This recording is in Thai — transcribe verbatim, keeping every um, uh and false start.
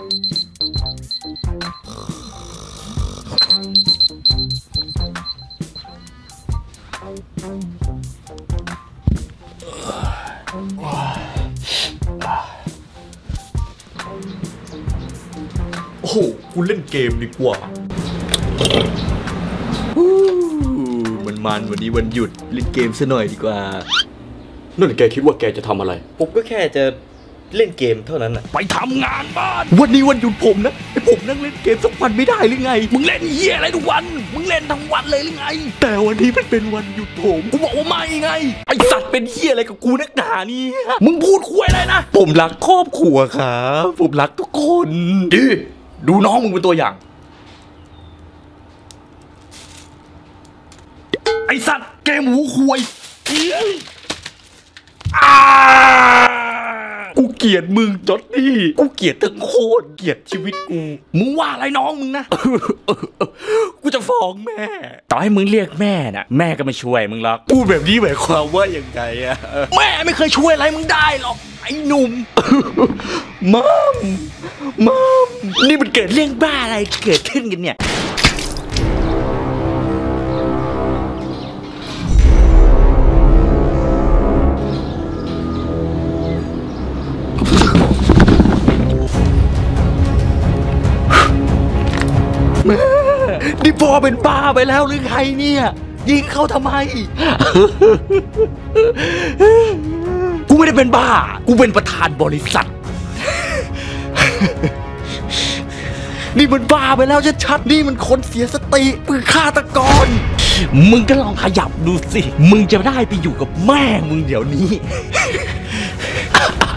โอ้โหกูเล่นเกมดีกว่ามันมันวันนี้วันหยุดเล่นเกมซะหน่อยดีกว่านั่นแกคิดว่าแกจะทำอะไรผมก็แค่จะเล่นเกมเท่านั้นนะไปทำงานบ้านวันนี้วันหยุดผมนะไอผมนั่งเล่นเกมสักวันไม่ได้หรือไงมึงเล่นเหี้ยอะไรทุกวันมึงเล่นทั้งวันเลยหรือไงแต่วันนี้มันเป็นวันหยุดผมกูบอกว่าไม่ไงไอสัตว์เป็นเหี้ยอะไรกับกูนักหนานี่มึงพูดคุยอะไรนะผมรักครอบครัวครับผมรักทุกคนดิดูน้องมึงเป็นตัวอย่างไอสัตว์เกมหูควยกูเกลียดมึงจอดดี้กูเกลียดทั้งโคตรเกลียดชีวิตกูมึงว่าอะไรน้องมึงนะ กูจะฟ้องแม่ต่อให้มึงเรียกแม่น่ะแม่ก็ไม่ช่วยมึงหรอกพูดแบบนี้หมายความว่าอย่างไรอะแม่ไม่เคยช่วยอะไรมึงได้หรอกไอ้หนุ่ม มัมมัมนี่มันเกิดเรื่องบ้าอะไรเกิดขึ้นกันเนี่ยแม่นี่พ่อเป็นบ้าไปแล้วหรือไงเนี่ยยิงเขาทำไม กูไม่ได้เป็นบ้ากูเป็นประธานบริษัท นี่มันบ้าไปแล้วชัดๆนี่มันคนเสียสติปืนฆาตกรมึงก็ลองขยับดูสิมึงจะได้ไปอยู่กับแม่มึงเดี๋ยวนี้